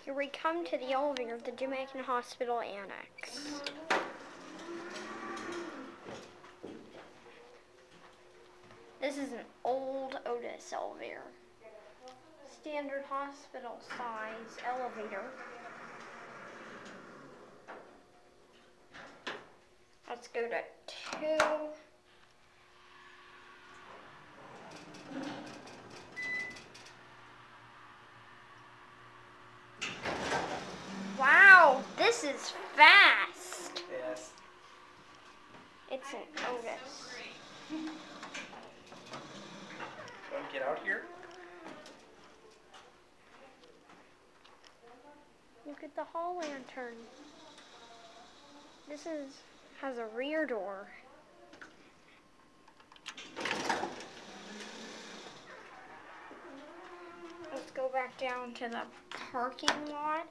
Here we come to the elevator of the Dominican Hospital Annex. This is an old Otis elevator. Standard hospital size elevator. Let's go to 2. Wow, this is fast. Yes. It's an Otis. Want to get out here? Look at the hall lantern. This has a rear door. Let's go back down to the parking lot.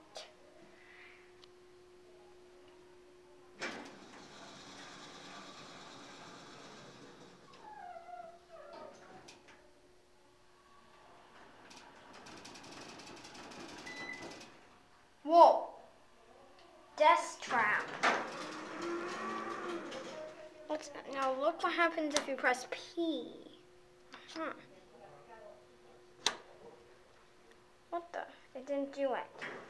Whoa! Death trap. Now look what happens if you press P. Huh. What the? It didn't do it.